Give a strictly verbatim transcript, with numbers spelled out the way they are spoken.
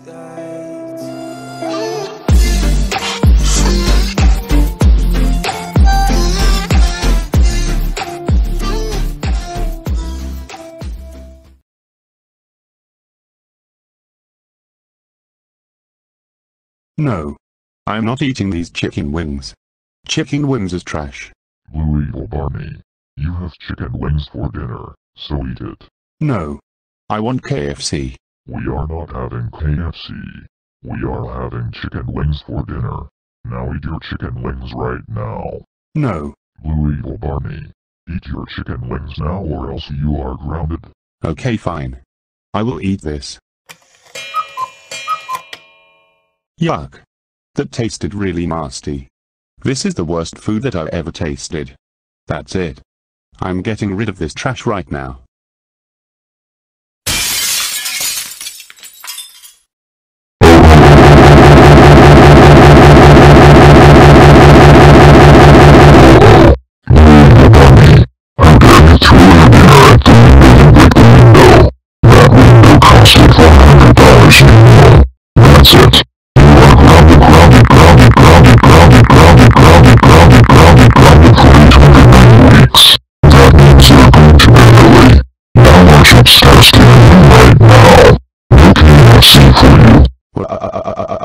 No. I'm not eating these chicken wings. Chicken wings is trash. Louie or Barney, you have chicken wings for dinner, so eat it. No. I want K F C. We are not having K F C. We are having chicken wings for dinner. Now eat your chicken wings right now. No. Louie or Barney, eat your chicken wings now or else you are grounded. Okay, fine. I will eat this. Yuck. That tasted really nasty. This is the worst food that I've ever tasted. That's it. I'm getting rid of this trash right now. That's it. You are grounded, grounded, grounded, grounded, grounded, grounded, grounded, grounded, grounded, grounded for eight hundred nine weeks. That means you're going to bed early. Now I should start scaring you right now. No K F C for you.